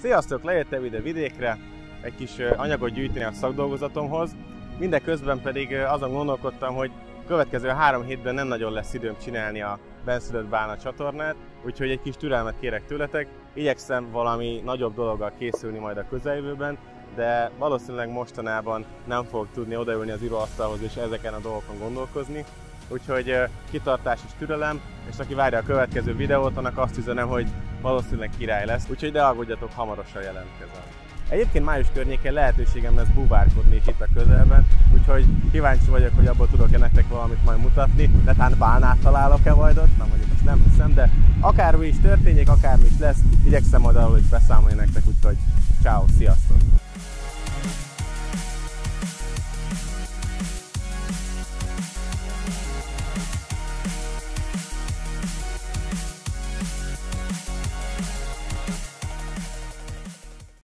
Sziasztok! Lejöttem ide vidékre egy kis anyagot gyűjteni a szakdolgozatomhoz. Mindeközben pedig azon gondolkodtam, hogy következő 3 hétben nem nagyon lesz időm csinálni a Benszülött Bálna csatornát, úgyhogy egy kis türelmet kérek tőletek. Igyekszem valami nagyobb dologgal készülni majd a közeljövőben, de valószínűleg mostanában nem fogok tudni odaülni az íróasztalhoz és ezeken a dolgokon gondolkozni. Úgyhogy kitartás és türelem, és aki várja a következő videót, annak azt üzenem, hogy valószínűleg király lesz, úgyhogy ne aggódjatok, hamarosan jelentkezem. Egyébként május környékén lehetőségem lesz búvárkodni itt a közelben, úgyhogy kíváncsi vagyok, hogy abból tudok-e nektek valamit majd mutatni, netán bálnát találok-e majd ott, na mondjuk ezt nem hiszem, de akármi is történik, akármi is lesz, igyekszem majd arról is beszámolni nektek, úgyhogy ciao, sziasztok!